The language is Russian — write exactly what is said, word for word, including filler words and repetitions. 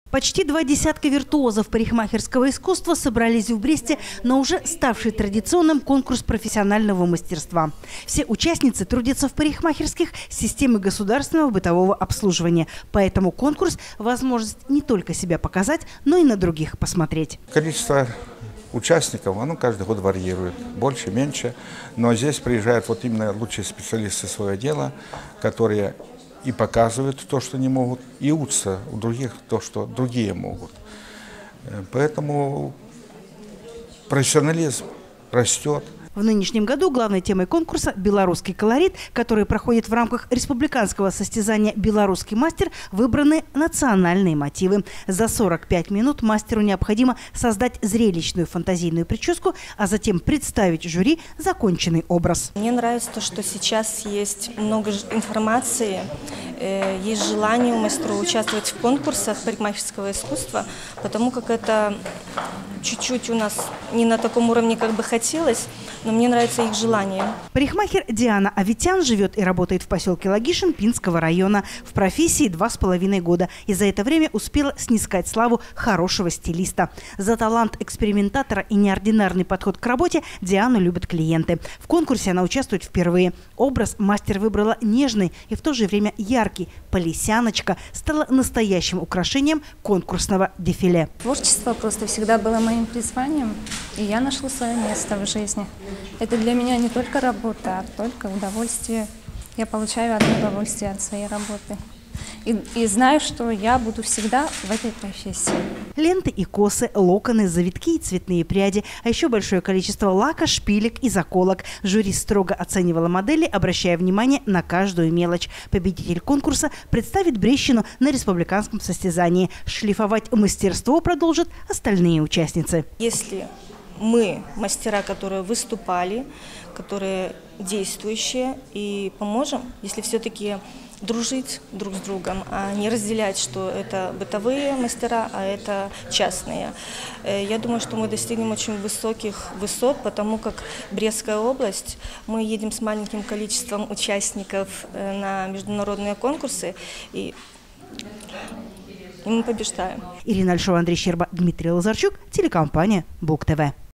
Почти два десятка виртуозов парикмахерского искусства собрались в Бресте на уже ставший традиционным конкурс профессионального мастерства. Все участницы трудятся в парикмахерских системы государственного бытового обслуживания. Поэтому конкурс – возможность не только себя показать, но и на других посмотреть. Количество участников, оно каждый год варьирует, больше, меньше. Но здесь приезжают вот именно лучшие специалисты своего дела, которые и показывают то, что не могут, и учатся у других то, что другие могут. Поэтому профессионализм растет. В нынешнем году главной темой конкурса «Белорусский колорит», который проходит в рамках республиканского состязания «Белорусский мастер», выбраны национальные мотивы. За сорок пять минут мастеру необходимо создать зрелищную фантазийную прическу, а затем представить жюри законченный образ. Мне нравится то, что сейчас есть много информации, есть желание у мастеров участвовать в конкурсах парикмахерского искусства, потому как это чуть-чуть у нас не на таком уровне, как бы хотелось, но мне нравится их желание. Парикмахер Диана Аветян живет и работает в поселке Логишин Пинского района. В профессии два с половиной года. И за это время успела снискать славу хорошего стилиста. За талант экспериментатора и неординарный подход к работе Диану любят клиенты. В конкурсе она участвует впервые. Образ мастер выбрала нежный и в то же время яркий. Полисяночка стала настоящим украшением конкурсного дефиле. Творчество просто всегда было моим призванием, и я нашла свое место в жизни. Это для меня не только работа, а только удовольствие. Я получаю одно удовольствие от своей работы. И, и знаю, что я буду всегда в этой профессии. Ленты и косы, локоны, завитки и цветные пряди, а еще большое количество лака, шпилек и заколок. Жюри строго оценивало модели, обращая внимание на каждую мелочь. Победитель конкурса представит Брестщину на республиканском состязании. Шлифовать мастерство продолжат остальные участницы. Если мы, мастера, которые выступали, которые действующие, и поможем, если все-таки дружить друг с другом, а не разделять, что это бытовые мастера, а это частные. Я думаю, что мы достигнем очень высоких высот, потому как Брестская область, мы едем с маленьким количеством участников на международные конкурсы, и, и мы побеждаем. Ирина Альшова, Андрей Щерба, Дмитрий Лазарчук, телекомпания БУК ТВ.